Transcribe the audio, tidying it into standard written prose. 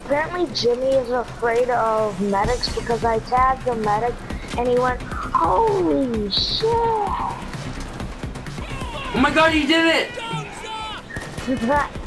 Apparently Jimmy is afraid of medics because I tagged the medic and he went, holy shit! Oh my god, you did it! Dozer!